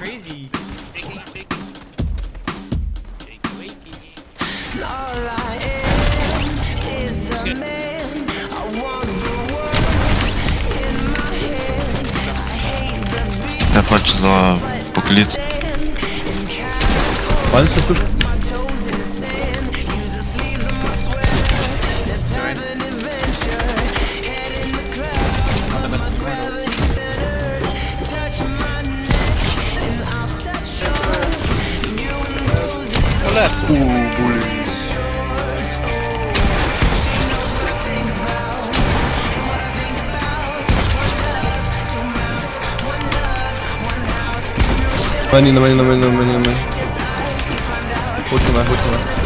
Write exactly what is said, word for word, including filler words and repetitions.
crazy. Shaking, shaking. Shaky, wakey. All I am is a man. I want the world in my hands. I hate the beat. Я хочу за покліц. Пальцы тут. My toes in the sand. Use the sleeves of my sweater. Let's have an adventure. Head in the clouds. My gravity centered. Touch my neck and I'll touch yours. You and those Мені, на мені, на мені, на мені, на мені. Хочу на, хочу на.